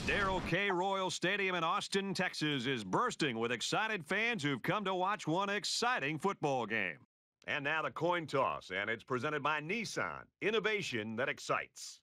Darrell K. Royal Stadium in Austin, Texas is bursting with excited fans who've come to watch one exciting football game. And now the coin toss, and it's presented by Nissan. Innovation that excites.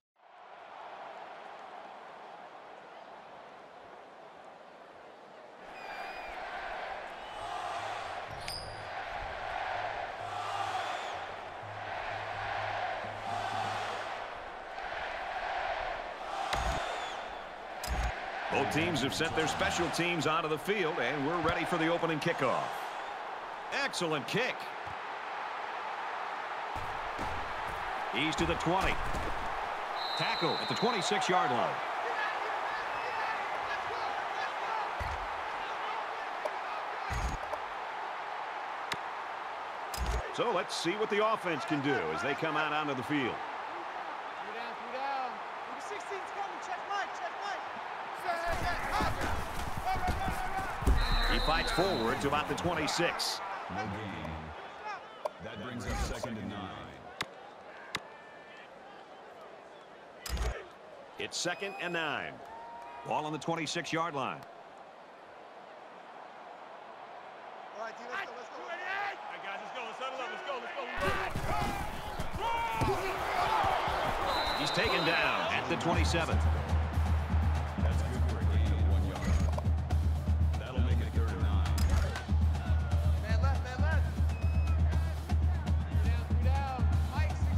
Both teams have sent their special teams onto the field, and we're ready for the opening kickoff. Excellent kick. He's to the 20. Tackle at the 26-yard line. So let's see what the offense can do as they come out onto the field. He fights forward to about the 26. No gain. That brings up 2nd and 9. It's 2nd and 9. Ball on the 26-yard line. All right, let's go. All right, guys, let's go. Let's settle up. Let's go. He's taken down at the 27. That's good for a gain of 1 yard. That'll make it 3rd and 9. Man left. Three down. Mike 16.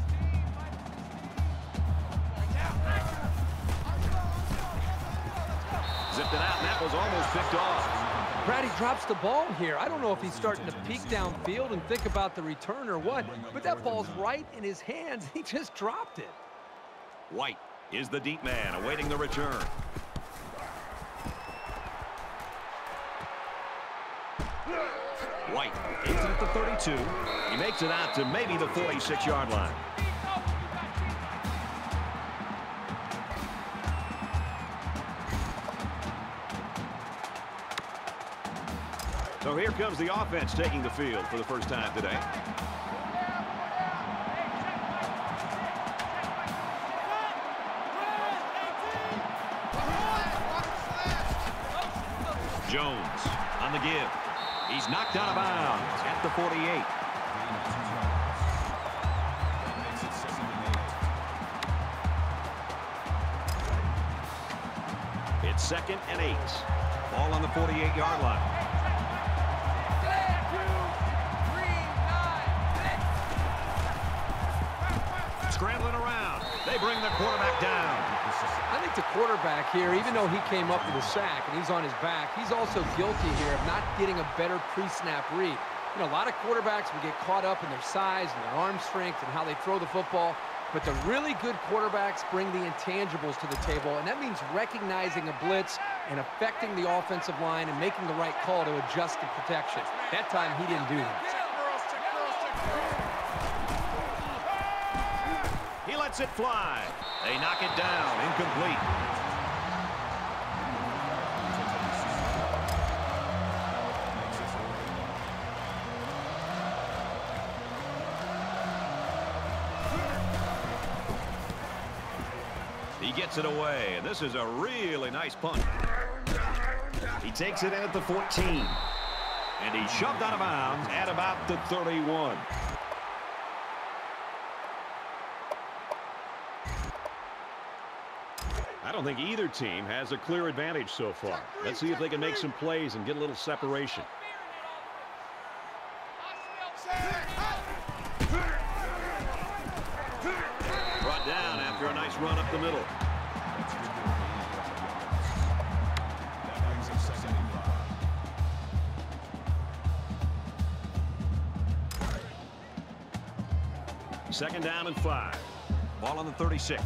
Zipped it out, and that was almost picked off. Brad, he drops the ball here. I don't know if he's starting to peek downfield and think about the return or what, but that ball's right in his hands. He just dropped it. White is the deep man awaiting the return. White takes it at the 32. He makes it out to maybe the 46-yard line. So here comes the offense taking the field for the first time today. Jones on the give. He's knocked out of bounds at the 48. It's 2nd and 8. Ball on the 48-yard line. Scrambling around. They bring the quarterback down. I think the quarterback here, even though he came up with a sack and he's on his back, he's also guilty here of not getting a better pre-snap read. You know, a lot of quarterbacks will get caught up in their size and their arm strength and how they throw the football. But the really good quarterbacks bring the intangibles to the table, and that means recognizing a blitz and affecting the offensive line and making the right call to adjust the protection. That time, he didn't do that. He lets it fly. They knock it down, incomplete. He gets it away, and this is a really nice punt. He takes it in at the 14, and he's shoved out of bounds at about the 31. I don't think either team has a clear advantage so far. Let's see if they can make some plays and get a little separation. Brought down after a nice run up the middle. Second down and 5. Ball on the 36.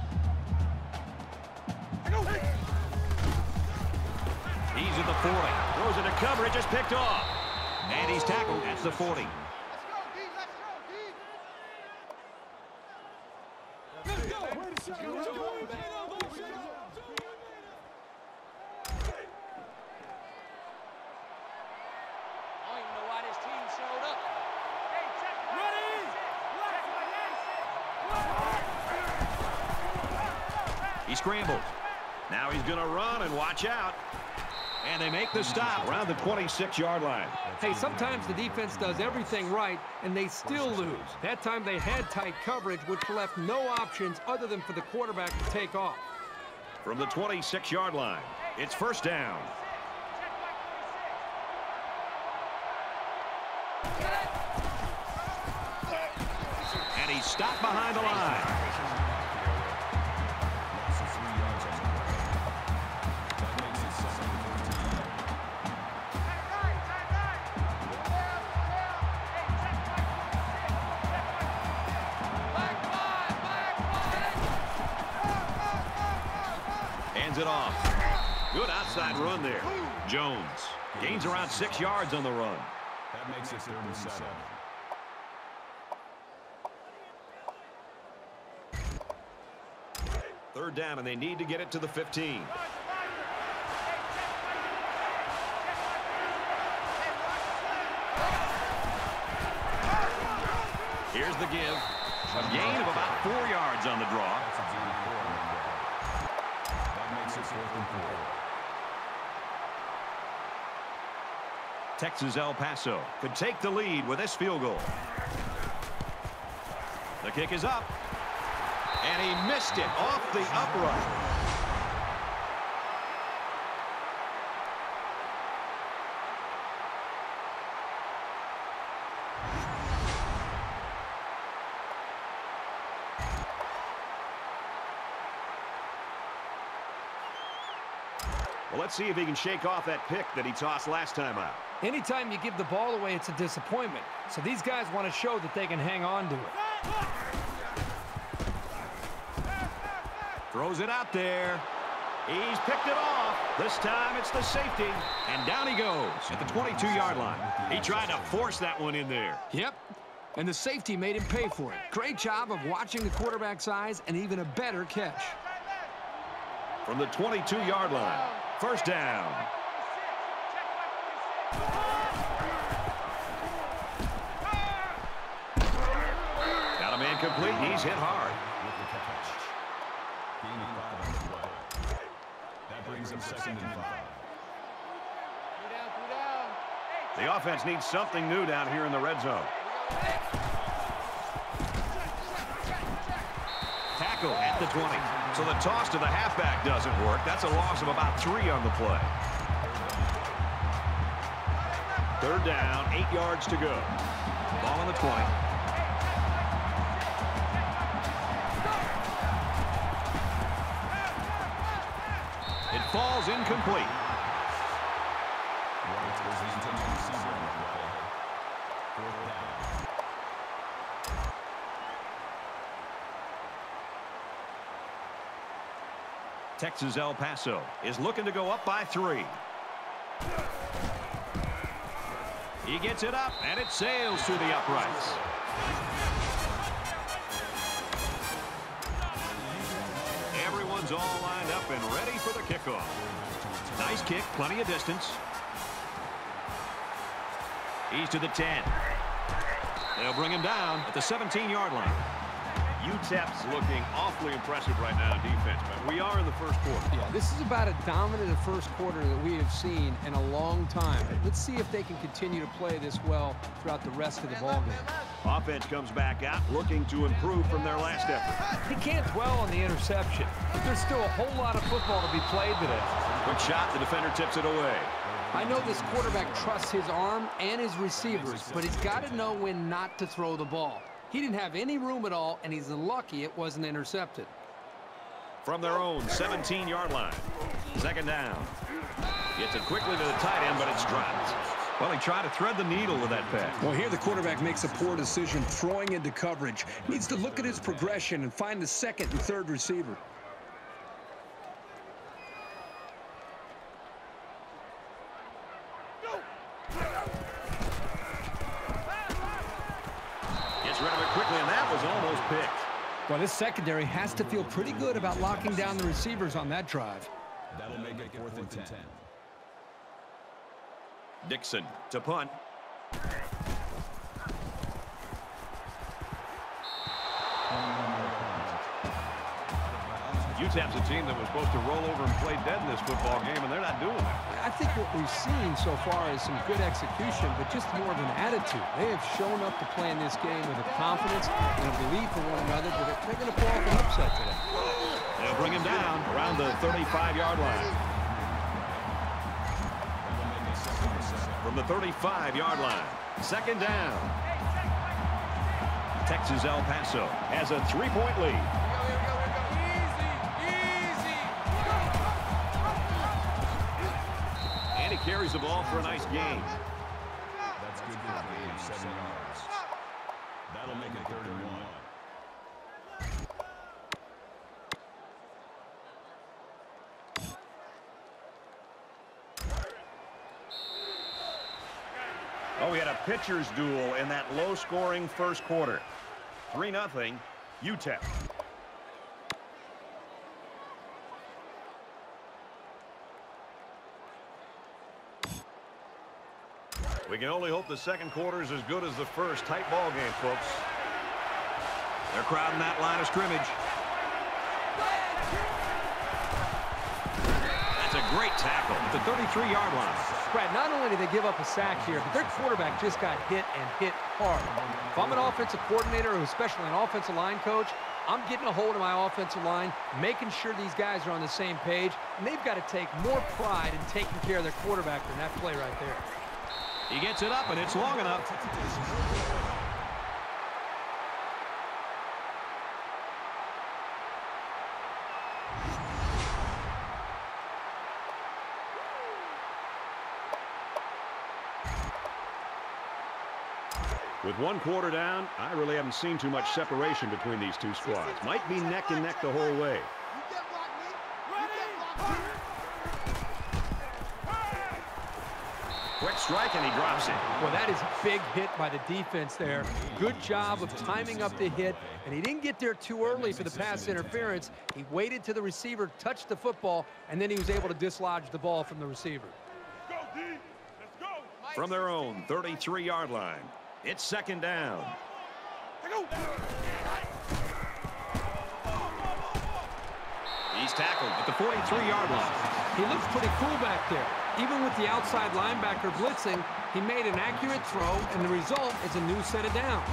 He's at the 40. Throws it to cover. It just picked off. And he's tackled at the 40. He scrambles. Now he's going to run and watch out. And they make the stop around the 26-yard line. Hey, sometimes the defense does everything right, and they still lose. That time they had tight coverage, which left no options other than for the quarterback to take off. From the 26-yard line, it's first down. And he's stopped behind the line. Hands it off. Good outside run there. Jones gains around 6 yards on the run. That makes it 3rd and 7. Third down, and they need to get it to the 15. Here's the give. A gain of about 4 yards on the draw. That makes it 4th and 4. Texas El Paso could take the lead with this field goal. The kick is up. And he missed it off the upright. Well, let's see if he can shake off that pick that he tossed last time out. Anytime you give the ball away, it's a disappointment. So these guys want to show that they can hang on to it. Throws it out there. He's picked it off. This time it's the safety. And down he goes at the 22-yard line. He tried to force that one in there. Yep. And the safety made him pay for it. Great job of watching the quarterback's eyes and even a better catch. From the 22-yard line, first down. Got a man complete. He's hit hard. That brings up 2nd and 5. The offense needs something new down here in the red zone. Tackle at the 20. So the toss to the halfback doesn't work. That's a loss of about 3 on the play. Third down, 8 yards to go. Ball on the 20. It falls incomplete. Texas El Paso is looking to go up by 3. He gets it up, and it sails through the uprights. Everyone's all lined up and ready for the kickoff. Nice kick, plenty of distance. He's to the 10. They'll bring him down at the 17-yard line. UTEP's looking awfully impressive right now in defense, but we are in the first quarter. Yeah, this is about as dominant a first quarter that we have seen in a long time. Let's see if they can continue to play this well throughout the rest of the ballgame. Offense comes back out looking to improve from their last effort. He can't dwell on the interception, but there's still a whole lot of football to be played today. Good shot, the defender tips it away. I know this quarterback trusts his arm and his receivers, but he's got to know when not to throw the ball. He didn't have any room at all, and he's lucky it wasn't intercepted. From their own 17-yard line, second down. Gets it quickly to the tight end, but it's dropped. Well, he tried to thread the needle with that pass. Well, here the quarterback makes a poor decision throwing into coverage. Needs to look at his progression and find the second and third receiver. Gets rid of it quickly, and that was almost picked. Well, this secondary has to feel pretty good about locking down the receivers on that drive. That'll make it 4th and 10. Dixon to punt. UTEP's a team that was supposed to roll over and play dead in this football game, and they're not doing that. I think what we've seen so far is some good execution, but just more of an attitude. They have shown up to play in this game with a confidence and a belief in one another that they're going to pull off an upset today. They'll bring him down around the 35-yard line. From the 35-yard line, second down. Texas El Paso has a 3-point lead. And he carries the ball for a nice gain. That's good for a gain of 7 yards. That'll make it 3rd and 1. Oh, we had a pitcher's duel in that low-scoring first quarter. 3-0, UTEP. We can only hope the second quarter is as good as the first. Tight ball game, folks. They're crowding that line of scrimmage. That's a great tackle at the 33-yard line. Brad, not only did they give up a sack here, but their quarterback just got hit and hit hard. If I'm an offensive coordinator, or especially an offensive line coach, I'm getting a hold of my offensive line, making sure these guys are on the same page, and they've got to take more pride in taking care of their quarterback than that play right there. He gets it up, and it's long enough. With one quarter down, I really haven't seen too much separation between these two squads. Might be neck and neck the whole way. Quick strike, and he drops it. Well, that is a big hit by the defense there. Good job of timing up the hit, and he didn't get there too early for the pass interference. He waited till the receiver touched the football, and then he was able to dislodge the ball from the receiver. From their own 33-yard line, it's second down. He's tackled at the 43-yard line. He looks pretty cool back there. Even with the outside linebacker blitzing, he made an accurate throw, and the result is a new set of downs.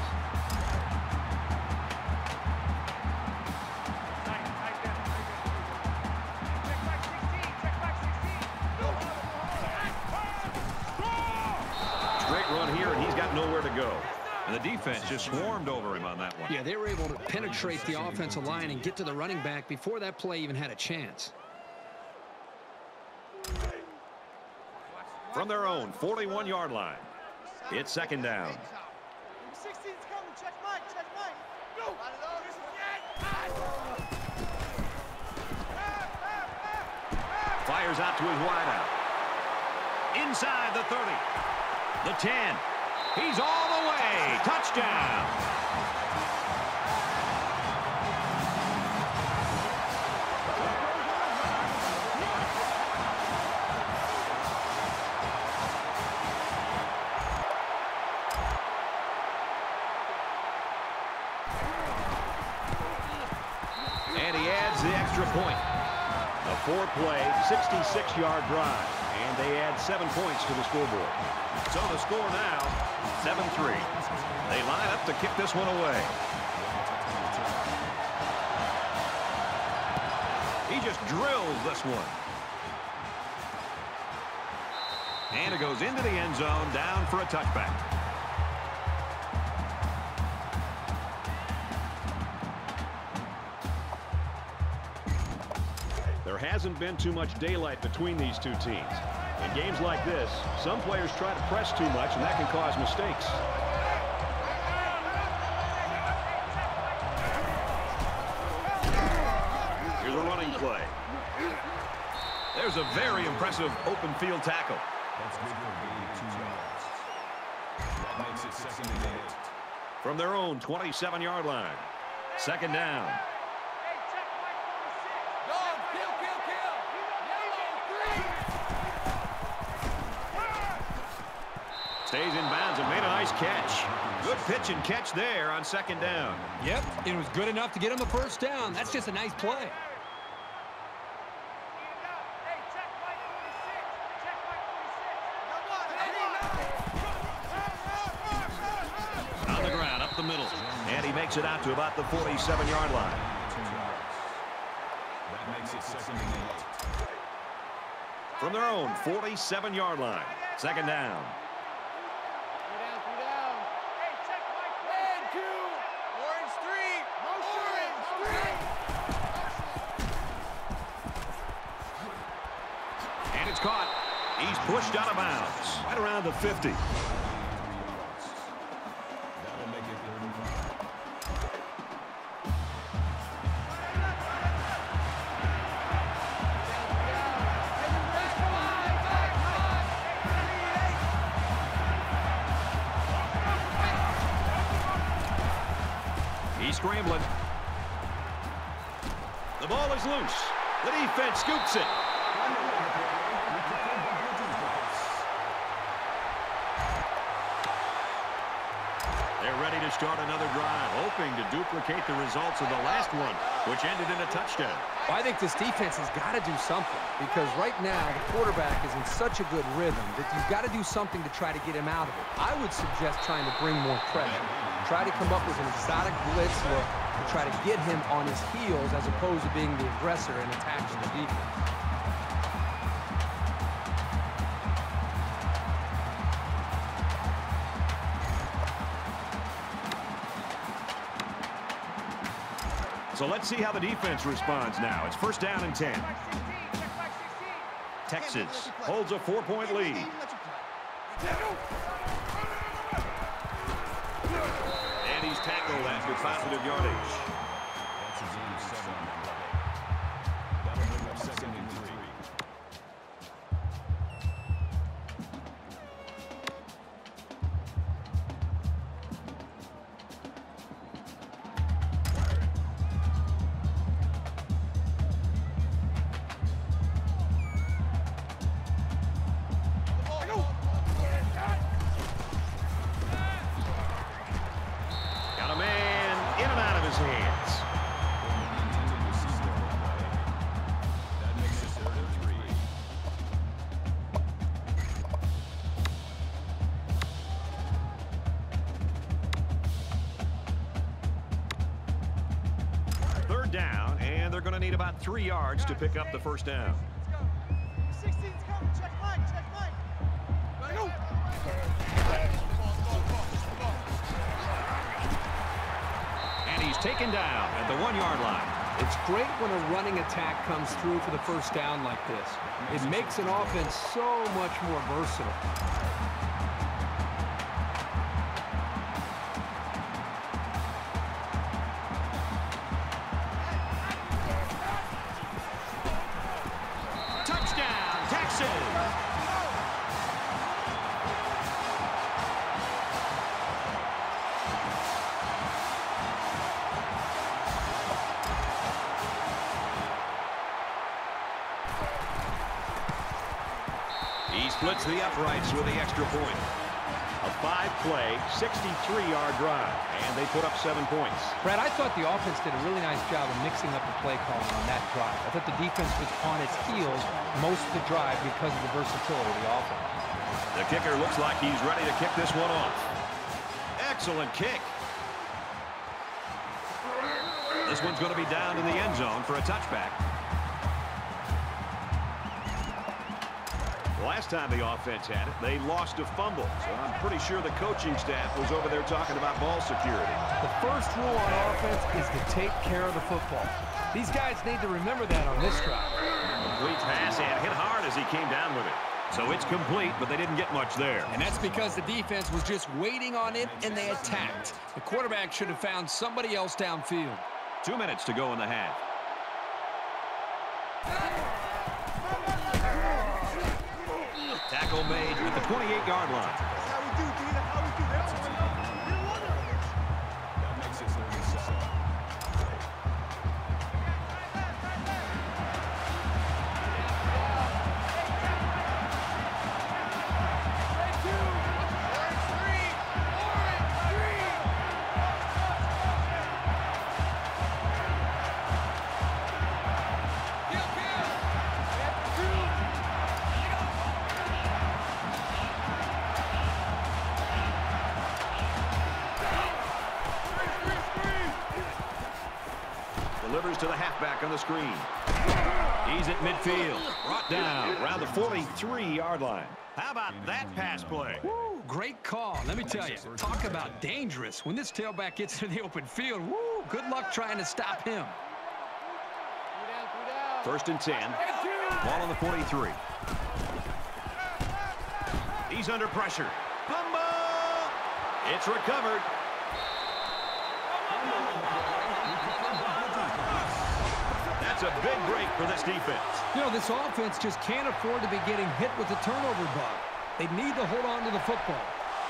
Straight run here, and he's got nowhere to go. And the defense just swarmed over him on that one. Yeah, they were able to penetrate the offensive line and get to the running back before that play even had a chance. From their own 41-yard line, it's second down. 16's coming. Check Mike. Check Mike. Go. Fires out to his wideout. Inside the 30. The 10. He's all the way. Touchdown. And he adds the extra point. A 4-play, 66-yard drive. And they add 7 points to the scoreboard. So the score now, 7-3. They line up to kick this one away. He just drills this one. And it goes into the end zone, down for a touchback. There hasn't been too much daylight between these two teams. In games like this, some players try to press too much, and that can cause mistakes. Here's a running play. There's a very impressive open field tackle. That's good for a gain of 2 yards. That makes it 2nd and 8. From their own 27-yard line, second down. Stays in bounds and made a nice catch. Good pitch and catch there on second down. Yep, it was good enough to get him a first down. That's just a nice play. makes it out to about the 47-yard line. 2 yards. That makes it 2nd and 8. From their own 47-yard line. 2nd down. And it's caught. He's pushed out of bounds. Right around the 50. 3 yards. That'll make it 35. He's scrambling. The ball is loose. The defense scoops it. They're ready to start another drive, hoping to duplicate the results of the last one, which ended in a touchdown. Well, I think this defense has got to do something because right now the quarterback is in such a good rhythm that you've got to do something to try to get him out of it. I would suggest trying to bring more pressure. Try to come up with an exotic blitz look to try to get him on his heels as opposed to being the aggressor and attacking the defense. So let's see how the defense responds now. It's 1st down and 10. Texas holds a 4-point lead. And he's tackled after positive yardage. That's his own 7 on that play. That'll bring up 2nd and 3. Got a man in and out of his hands. Intended receiver on that play. That makes it 3rd and 3. Third down, and they're going to need about 3 yards to pick up the 1st down. 16's coming. Check Mike. Check Mike. And he's taken down at the 1-yard line. It's great when a running attack comes through for the 1st down like this. It makes an offense so much more versatile. Touchdown, Texas! He splits the uprights with the extra point. A 5-play, 63-yard drive, and they put up 7 points. Brad, I thought the offense did a really nice job of mixing up the play calling on that drive. I thought the defense was on its heels most of the drive because of the versatility of the offense. The kicker looks like he's ready to kick this one off. Excellent kick. This one's going to be down in the end zone for a touchback. Last time the offense had it, they lost a fumble. So I'm pretty sure the coaching staff was over there talking about ball security. The first rule on offense is to take care of the football. These guys need to remember that on this drive. Complete pass and hit hard as he came down with it. So it's complete, but they didn't get much there. And that's because the defense was just waiting on it, and they attacked. The quarterback should have found somebody else downfield. 2 minutes to go in the half. Tackle made at the 28-yard line. That's how we do, D. That's how we do. That's what we do. That makes it 3rd and 7. delivers to the halfback on the screen. He's at midfield. Brought down around the 43-yard line. How about that pass play? Woo, great call. Let me tell you, talk about dangerous. When this tailback gets to the open field, woo, good luck trying to stop him. 1st and 10. Ball on the 43. He's under pressure. Bumble! It's recovered. That's a big break for this defense. You know, this offense just can't afford to be getting hit with the turnover bug. They need to hold on to the football.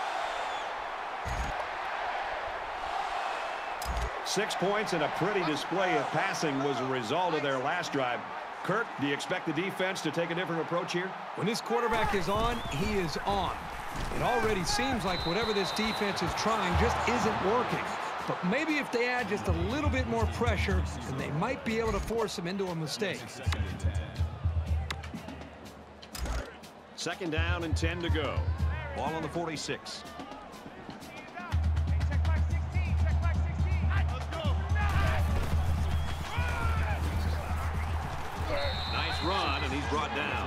6 points and a pretty display of passing was a result of their last drive. Kirk, do you expect the defense to take a different approach here? When this quarterback is on, he is on. It already seems like whatever this defense is trying just isn't working. But maybe if they add just a little bit more pressure, then they might be able to force him into a mistake. 2nd down and 10 to go. Ball on the 46. Nice run, and he's brought down.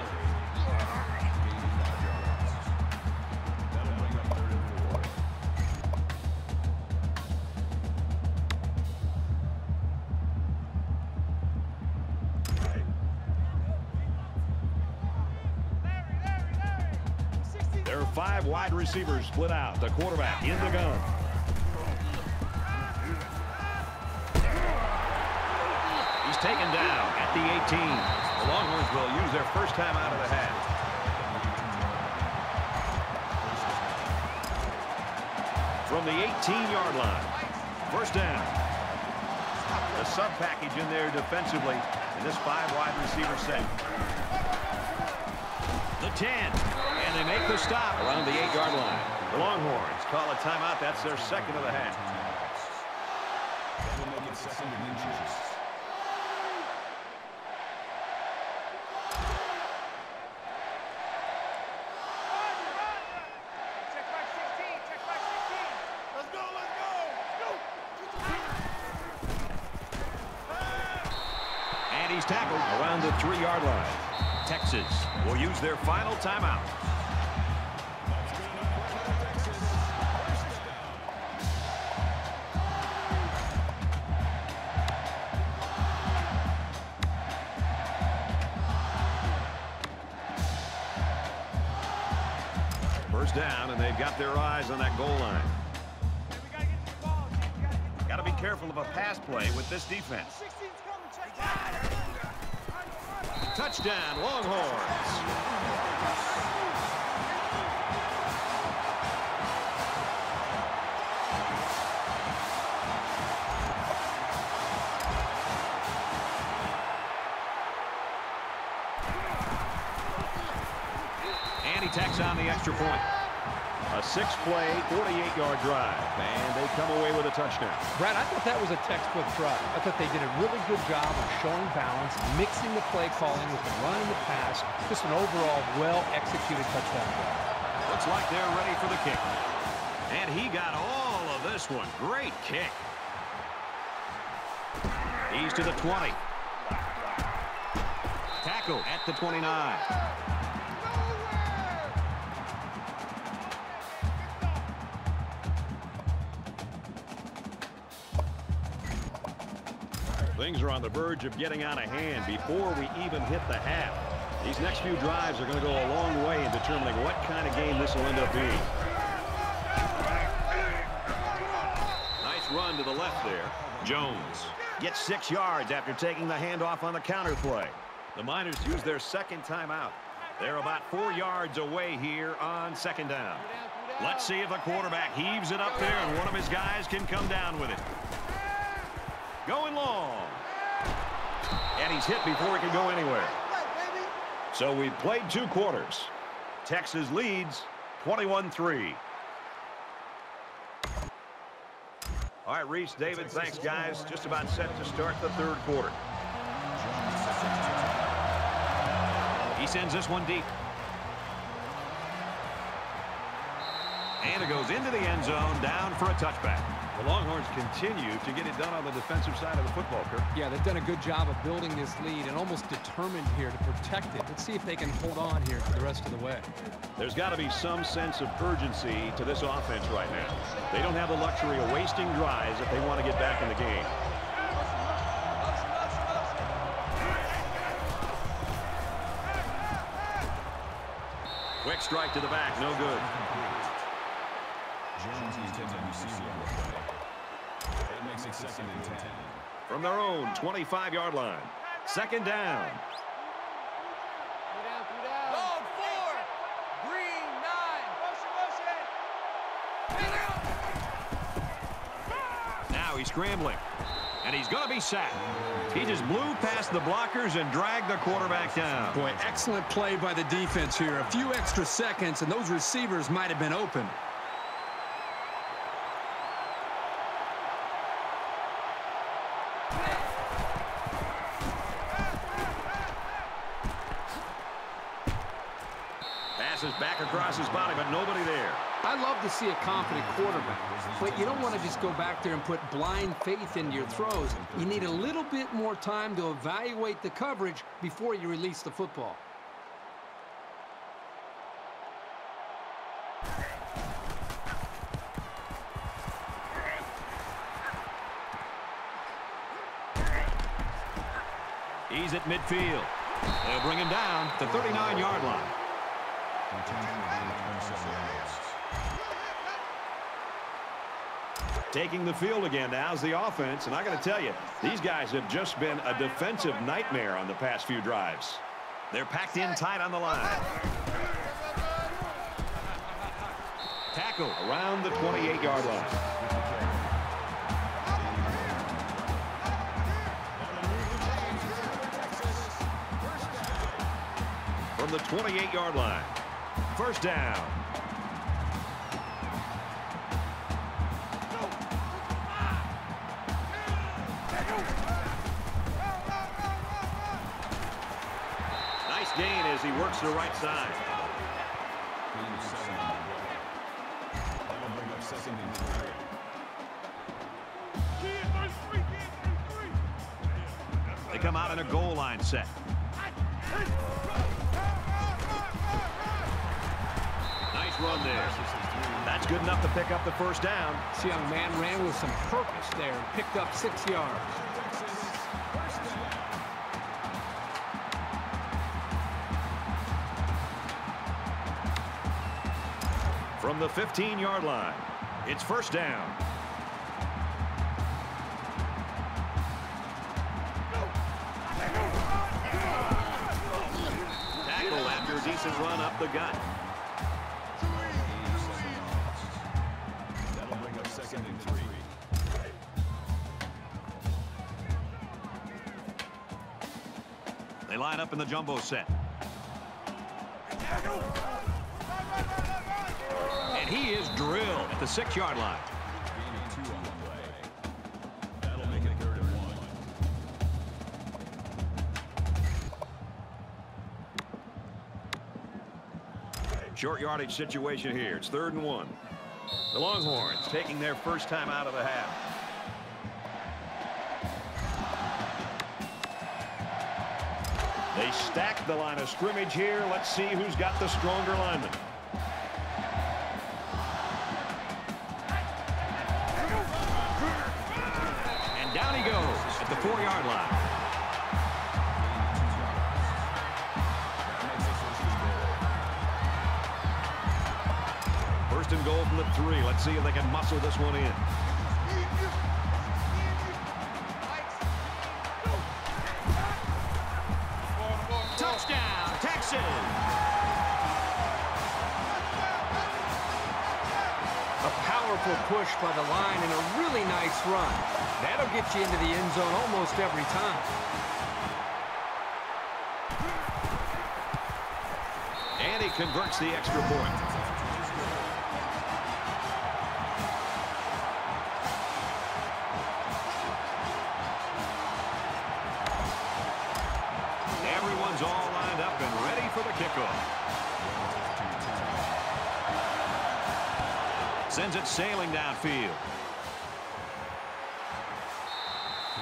There are 5 wide receivers split out. The quarterback in the gun. He's taken down at the 18. The Longhorns will use their first time out of the half. From the 18-yard line. 1st down. The sub package in there defensively in this 5 wide receiver set. The 10. And they make the stop around the 8-yard line. The Longhorns call a timeout. That's their 2nd of the half. That'll make it 2nd and inches. And he's tackled around the 3-yard line. Texas will use their final timeout. First down, and they've got their eyes on that goal line. Got to be careful of a pass play with this defense. Touchdown, Longhorns. And he tacks on the extra point. A 6-play, 48-yard drive, and they come away with a touchdown. Brad, I thought that was a textbook drive. I thought they did a really good job of showing balance, mixing the play calling with the run and the pass. Just an overall well-executed touchdown drive. Looks like they're ready for the kick. And he got all of this one. Great kick. He's to the 20. Tackle at the 29. Things are on the verge of getting out of hand before we even hit the half. These next few drives are going to go a long way in determining what kind of game this will end up being. Nice run to the left there. Jones gets 6 yards after taking the handoff on the counter play. The Miners use their 2nd timeout. They're about 4 yards away here on 2nd down. Let's see if the quarterback heaves it up there and one of his guys can come down with it. Going long. And he's hit before he can go anywhere. So we've played 2 quarters. Texas leads 21-3. All right, Reese, David, thanks, guys. Just about set to start the 3rd quarter. He sends this one deep. And it goes into the end zone, down for a touchback. The Longhorns continue to get it done on the defensive side of the football, Kirk. Yeah, they've done a good job of building this lead and almost determined here to protect it. Let's see if they can hold on here for the rest of the way. There's got to be some sense of urgency to this offense right now. They don't have the luxury of wasting drives if they want to get back in the game. Quick strike to the back, no good. Jones intended receiver on the play. That makes it 2nd and 10. From their own 25-yard line. 2nd down. Zone 4. Green 9. Now he's scrambling. And he's going to be sacked. He just blew past the blockers and dragged the quarterback down. Boy, excellent play by the defense here. A few extra seconds, and those receivers might have been open. Passes back across his body, but nobody there. I love to see a confident quarterback, but you don't want to just go back there and put blind faith into your throws. You need a little bit more time to evaluate the coverage before you release the football. He's at midfield. They'll bring him down at the 39-yard line. Taking the field again now is the offense, and I got to tell you, these guys have just been a defensive nightmare on the past few drives. They're packed in tight on the line. Tackle around the 28-yard line. From the 28-yard line. 1st down. Nice gain as he works the right side. That'll bring up 2nd and 3. They come out in a goal line set. Nice run there. That's good enough to pick up the 1st down. This young man ran with some purpose there and picked up 6 yards. From the 15-yard line, it's 1st down. Tackle after a decent run up the gut. That'll bring up 2nd and 3. They line up in the jumbo set. And he is drilled at the 6-yard line. Gaining 2 on the play. That'll make it 3rd and 1. Short yardage situation here. It's 3rd and 1. The Longhorns taking their first time out of the half. They stack the line of scrimmage here. Let's see who's got the stronger lineman. And down he goes at the 4-yard line. First and goal from the 3. Let's see if they can muscle this one in. Touchdown, Texas! A powerful push by the line and a really nice run. That'll get you into the end zone almost every time. And he converts the extra point. Everyone's all lined up and ready for the kickoff. Sends it sailing downfield.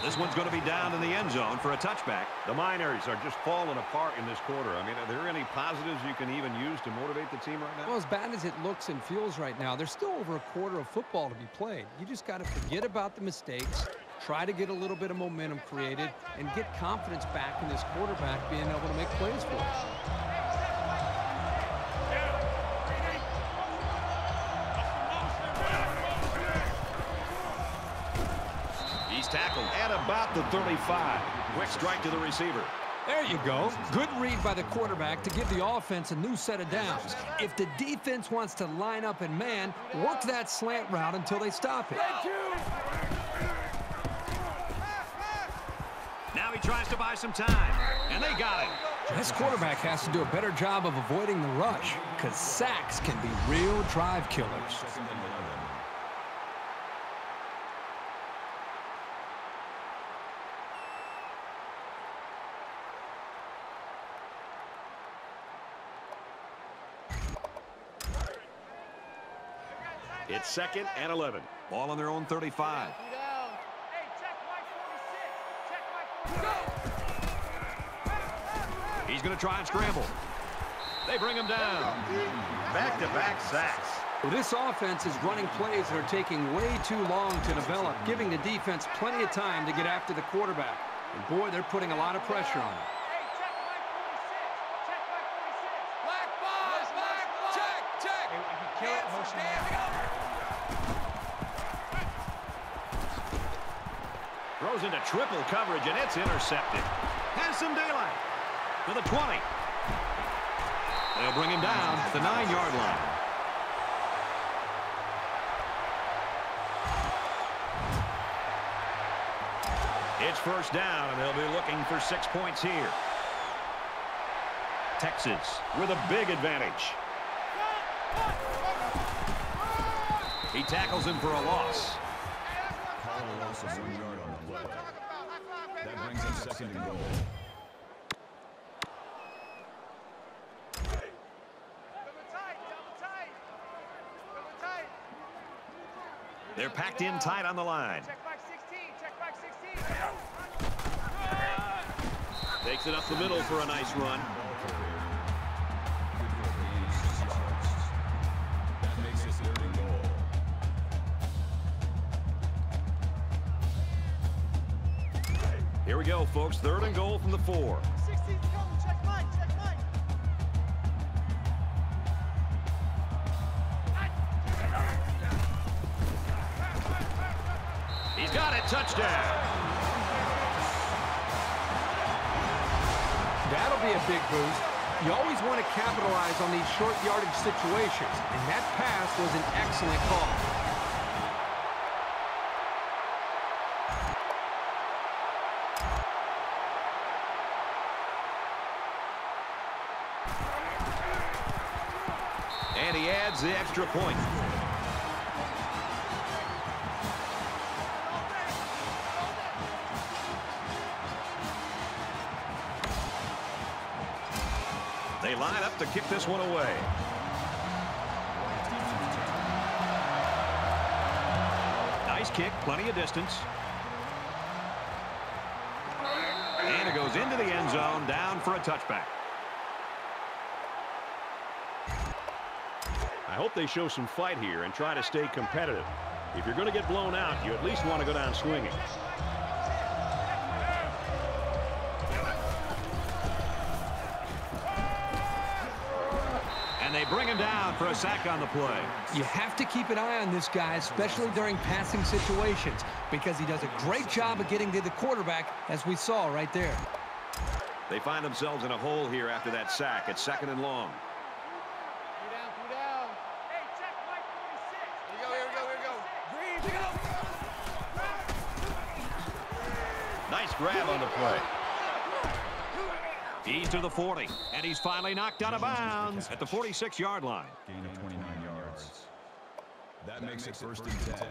This one's going to be down in the end zone for a touchback. The Miners are just falling apart in this quarter. I mean, are there any positives you can even use to motivate the team right now? Well, as bad as it looks and feels right now, there's still over a quarter of football to be played. You just got to forget about the mistakes, try to get a little bit of momentum created, and get confidence back in this quarterback being able to make plays for us. He's tackled at about the 35. Quick strike to the receiver. There you go. Good read by the quarterback to give the offense a new set of downs. If the defense wants to line up and man, work that slant route until they stop it. Now he tries to buy some time, and they got him. This quarterback has to do a better job of avoiding the rush, because sacks can be real drive killers. It's 2nd and 11. Ball on their own 35. He's going to try and scramble. They bring him down. Back-to-back sacks. Well, this offense is running plays that are taking way too long to develop, giving the defense plenty of time to get after the quarterback. And boy, they're putting a lot of pressure on him. Throws into triple coverage, and it's intercepted. Has some daylight. To the 20. They'll bring him down at the 9-yard line. It's first down, and they'll be looking for 6 points here. Texas with a big advantage. He tackles him for a loss. Call a loss of 1 yard on the play. That brings up 2nd and goal. They're packed in tight on the line. Takes it up the middle for a nice run. That makes it 3rd and goal. Here we go, folks. 3rd and goal from the 4. He's got it. Touchdown. That'll be a big boost. You always want to capitalize on these short yardage situations, and that pass was an excellent call. And he adds the extra point. They line up to kick this one away. Nice kick, plenty of distance. And it goes into the end zone, down for a touchback. I hope they show some fight here and try to stay competitive. If you're going to get blown out, you at least want to go down swinging. And they bring him down for a sack on the play. You have to keep an eye on this guy, especially during passing situations, because he does a great job of getting to the quarterback, as we saw right there. They find themselves in a hole here after that sack. It's 2nd and long. Nice grab on the play. He's to the 40, and he's finally knocked out of bounds at the 46-yard line. Gain of 29 yards. That makes it 1st and 10.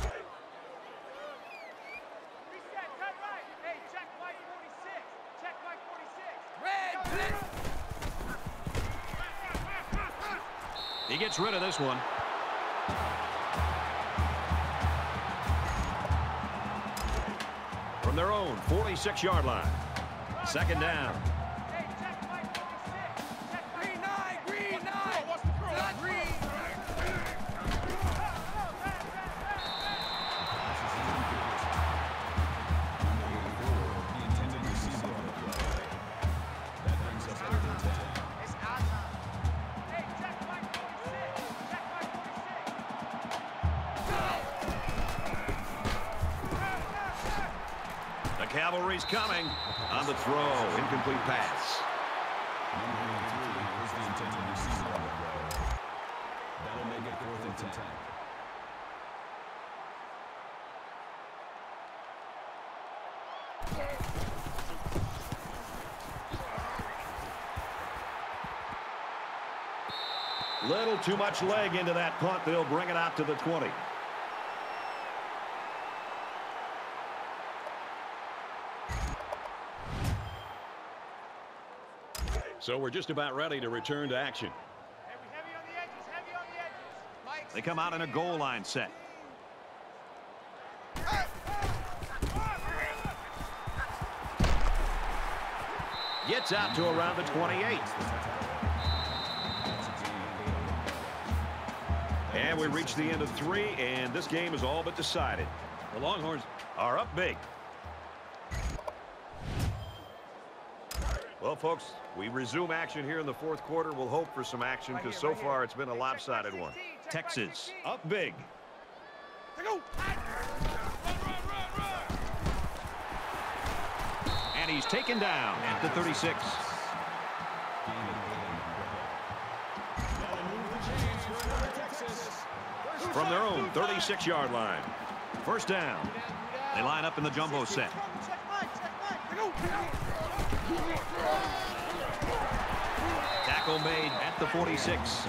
He gets rid of this one. From their own 46-yard line. Second down. Cavalry's coming on the throw. Incomplete pass. That'll make it 4th and 10. Little too much leg into that punt. They'll bring it out to the 20. So we're just about ready to return to action. Heavy on the edges, heavy on the edges. They come out in a goal line set. Gets out to around the 28. And we reach the end of 3, and this game is all but decided. The Longhorns are up big. Well, folks, we resume action here in the 4th quarter. We'll hope for some action because so far it's been a lopsided one. Texas up big. And he's taken down at the 36. From their own 36-yard line. First down. They line up in the jumbo set. Tackle made at the 46.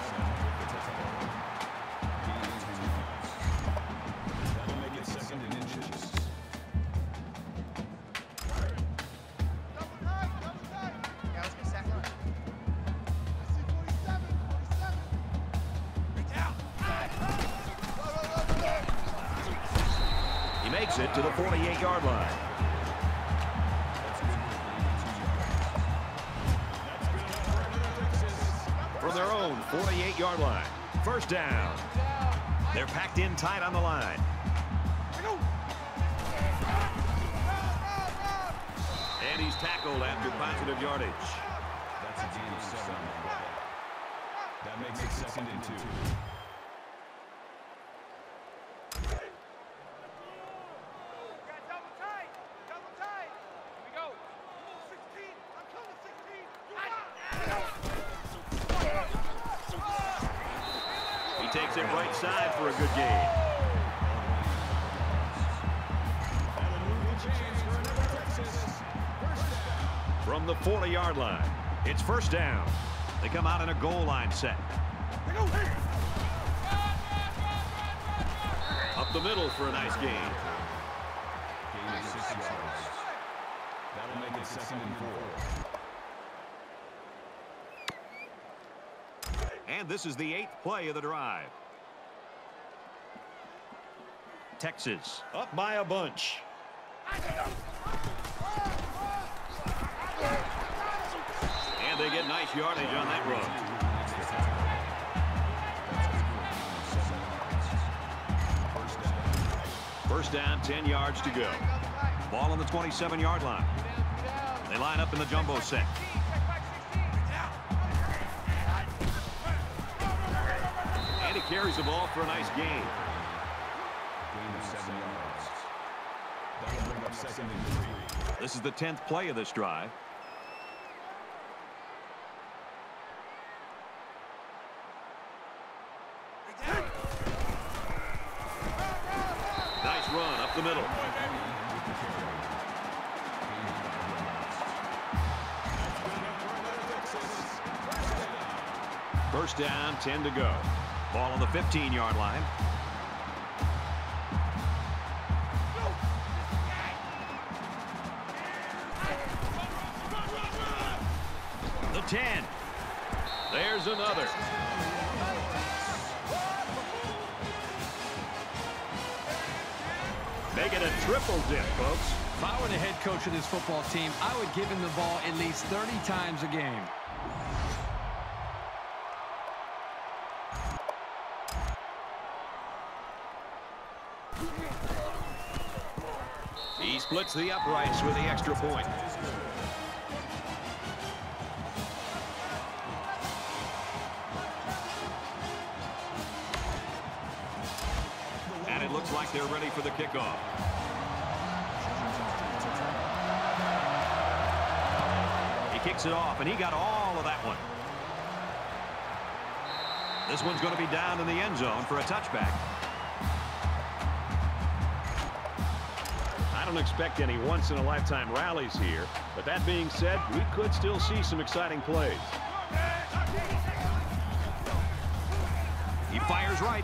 That'll make it 2nd and inches. Yeah, let's get second. He makes it to the 48-yard line. From their own 48-yard line. First down. They're packed in tight on the line. And he's tackled after positive yardage. That's a gain of 7 on the play. That makes it 2nd and 2. Double tight. Double tight. Here we go. 16. I'm coming, 16. He takes it right side for a good gain. From the 40-yard line, it's first down. They come out in a goal line set. Up the middle for a nice gain. Gain of 6 yards. That'll make it 2nd and 4. And this is the 8th play of the drive. Texas up by a bunch. And they get nice yardage on that run. First down, 10 yards to go. Ball on the 27-yard line. They line up in the jumbo set. And he carries the ball for a nice gain. Gain of 7 yards. That'll bring up 2nd and 3. This is the 10th play of this drive. Nice run up the middle. First down, 10 to go. Ball on the 15-yard line. The 10. There's another. Make it a triple dip, folks. If I were the head coach of this football team, I would give him the ball at least 30 times a game. He splits the uprights with the extra point. And it looks like they're ready for the kickoff. He kicks it off, and he got all of that one. This one's going to be down in the end zone for a touchback. I don't expect any once-in-a-lifetime rallies here, but that being said, we could still see some exciting plays. He fires right.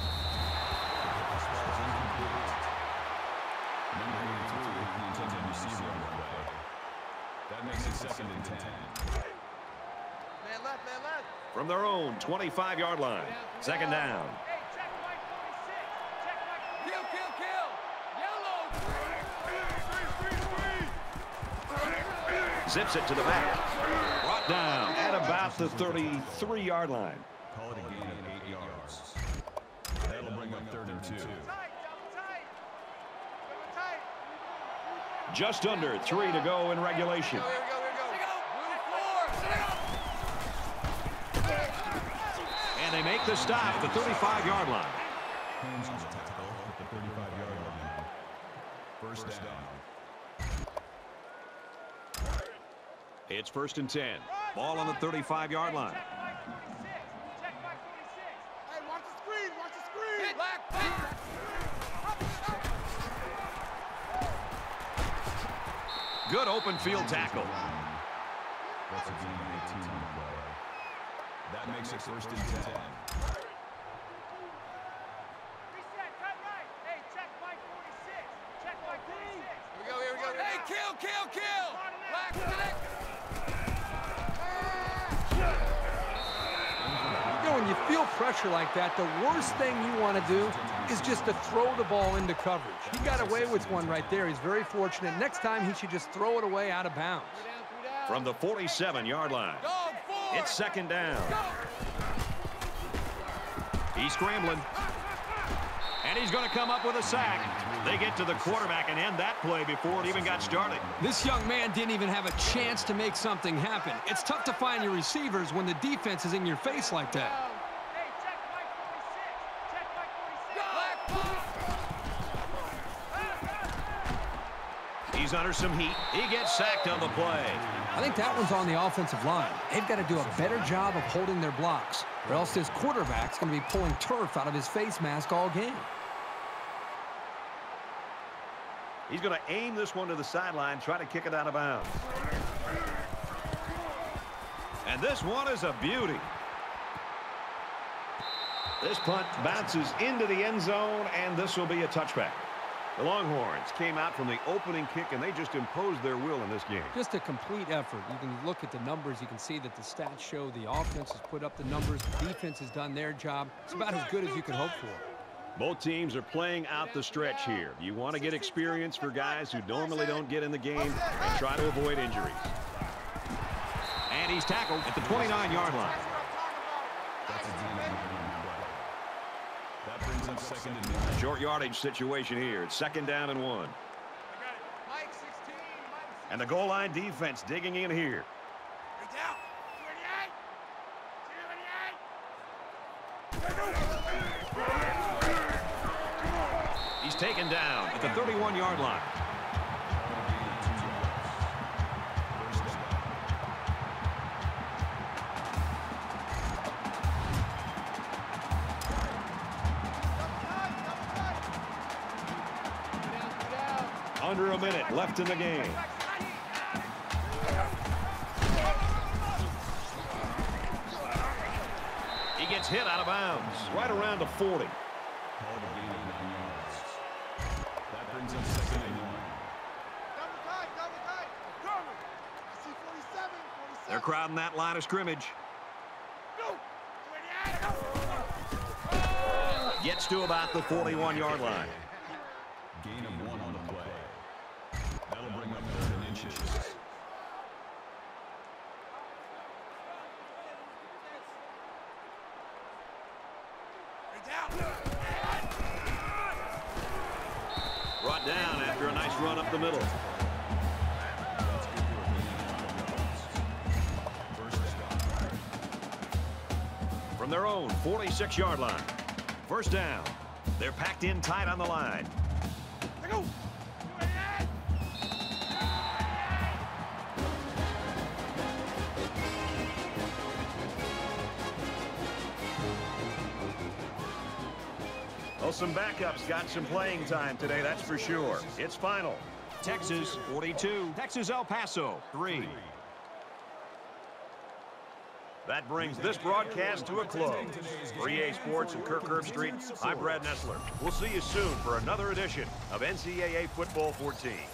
That makes it 2nd and 10. Man left, man left. From their own 25-yard line. 2nd down. Hey, check Mike 46. Check Mike 46. Kill, kill, kill. Yellow. Zips it to the back. Brought down at about the 33-yard line. Call it a gain of 8 yards. That'll bring up 3rd and 2. Tight, double tight. Double tight. Just under 3 to go in regulation. Here we go, here we go. Move forward. And they make the stop at the 35-yard line. Hands on the tackle at the 35-yard line. First down. It's 1st and 10. Ball on the 35-yard line. Check Mike 46. Check Mike 46. Hey, watch the screen. Watch the screen. Black, black. Good open field tackle. That's a gain of 18 on the play. That makes it 1st and 10. Reset, cut right. Hey, check Mike 46. Check Mike 46. Here we go, here we go. Hey, kill, kill, kill. Black, black. You know, when you feel pressure like that, the worst thing you want to do is just to throw the ball into coverage. He got away with one right there. He's very fortunate. Next time, he should just throw it away out of bounds. From the 47-yard line. It's 2nd down. He's scrambling. And he's going to come up with a sack. They get to the quarterback and end that play before it even got started. This young man didn't even have a chance to make something happen. It's tough to find your receivers when the defense is in your face like that. Hey, check Mike 46. Check Mike 46. He's under some heat. He gets sacked on the play. I think that one's on the offensive line. They've got to do a better job of holding their blocks, or else this quarterback's going to be pulling turf out of his face mask all game. He's going to aim this one to the sideline, try to kick it out of bounds. And this one is a beauty. This punt bounces into the end zone, and this will be a touchback. The Longhorns came out from the opening kick, and they just imposed their will in this game. Just a complete effort. You can look at the numbers. You can see that the stats show the offense has put up the numbers. The defense has done their job. It's about as good as you can hope for. Both teams are playing out the stretch here. You want to get experience for guys who normally don't get in the game and try to avoid injuries. And he's tackled at the 29-yard line. That's a gain of 9 on the play. That brings up 2nd and 9. Short yardage situation here. It's 2nd down and 1. I got it. Mike 16. Mike 16. And the goal line defense digging in here. Right down. 28. He's taken down at the 31-yard line. Under a minute left in the game. He gets hit out of bounds, right around the 40. Call it a gain of 9 yards. That brings up 2nd and 1. Double tight, double tight. Cover. I see 47, 47. They're crowding that line of scrimmage. Go. 28. Gets to about the 41-yard line. Gain of 1 on the play. That'll bring Brought down after a nice run up the middle. From their own 46-yard line. First down. They're packed in tight on the line. Well, some backups got some playing time today, that's for sure. It's final. Texas 42, Texas El Paso 3. That brings this broadcast to a close. For EA Sports and Kirk Herbstreit, I'm Brad Nessler. We'll see you soon for another edition of NCAA Football 14.